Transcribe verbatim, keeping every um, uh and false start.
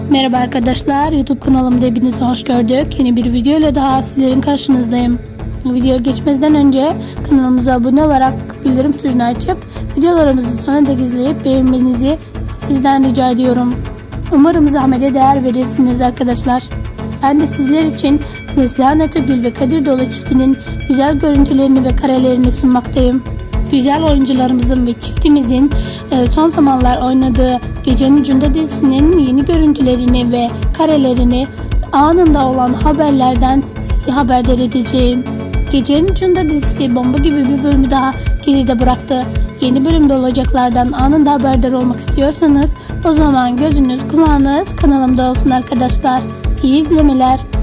Merhaba arkadaşlar, YouTube kanalımda hepinizi hoş gördük. Yeni bir video ile daha sizlerin karşınızdayım. Videoya geçmeden önce kanalımıza abone olarak bildirim tuşunu açıp videolarımızı sonuna dek izleyip beğenmenizi sizden rica ediyorum. Umarım zahmete değer verirsiniz arkadaşlar. Ben de sizler için Neslihan Atagül ve Kadir Dolu çiftinin güzel görüntülerini ve karelerini sunmaktayım. Güzel oyuncularımızın ve çiftimizin son zamanlar oynadığı Gecenin Ucunda dizisinin yeni görüntülerini ve karelerini anında olan haberlerden sizi haberdar edeceğim. Gecenin Ucunda dizisi bomba gibi bir bölümü daha geride bıraktı. Yeni bölümde olacaklardan anında haberdar olmak istiyorsanız o zaman gözünüz kulağınız kanalımda olsun arkadaşlar. İyi izlemeler.